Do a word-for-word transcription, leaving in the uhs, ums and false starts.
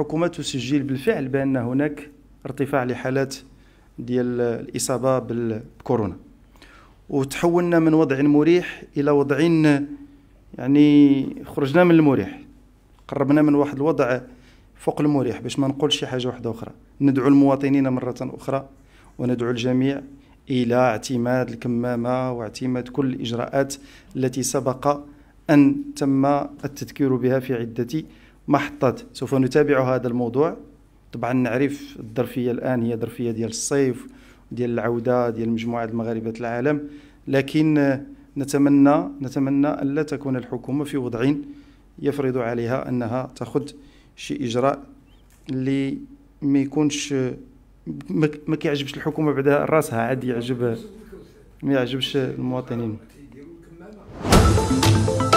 الحكومة تسجل بالفعل بأن هناك ارتفاع لحالات ديال الإصابة بالكورونا، وتحولنا من وضع مريح إلى وضع يعني خرجنا من المريح، قربنا من واحد الوضع فوق المريح، باش ما نقول شي حاجة واحدة أخرى. ندعو المواطنين مرة أخرى وندعو الجميع إلى اعتماد الكمامة واعتماد كل الإجراءات التي سبق أن تم التذكير بها في عدة محطات. سوف نتابع هذا الموضوع. طبعا نعرف الظرفية الآن هي ظرفية ديال الصيف ديال العودة ديال مجموعة المغاربة العالم، لكن نتمنى نتمنى أن لا تكون الحكومة في وضع يفرض عليها أنها تأخذ شي إجراء اللي ما يكونش ما كيعجبش الحكومة بعدا راسها، عاد يعجب ما يعجبش المواطنين.